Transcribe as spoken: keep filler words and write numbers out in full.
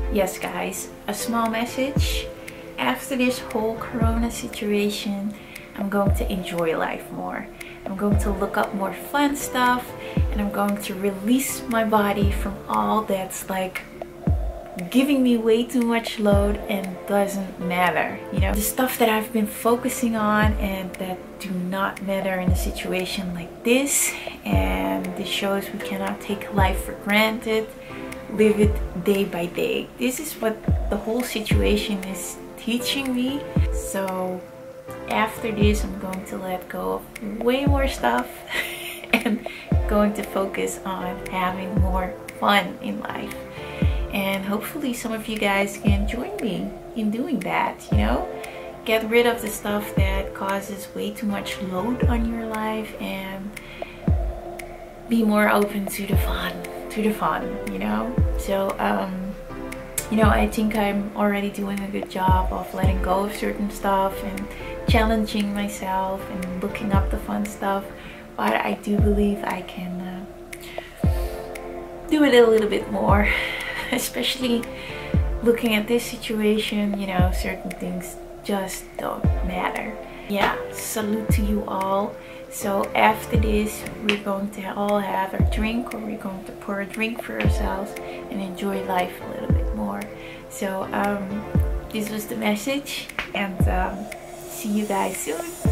Yes guys, a small message. After this whole corona situation, I'm going to enjoy life more. I'm going to look up more fun stuff, and I'm going to release my body from all that's like giving me way too much load and doesn't matter. You know, the stuff that I've been focusing on and that do not matter in a situation like this. And this shows we cannot take life for granted. Live it day by day. This is what the whole situation is teaching me. So after this, I'm going to let go of way more stuff and going to focus on having more fun in life. And hopefully some of you guys can join me in doing that, you know? Get rid of the stuff that causes way too much load on your life and be more open to the fun, to the fun, you know? So, um, you know, I think I'm already doing a good job of letting go of certain stuff and challenging myself and looking up the fun stuff. But I do believe I can uh, do it a little bit more. Especially looking at this situation, you know, certain things just don't matter. Yeah, salute to you all. So after this, we're going to all have a drink, or we're going to pour a drink for ourselves and enjoy life a little bit more. So um, this was the message, and um, see you guys soon.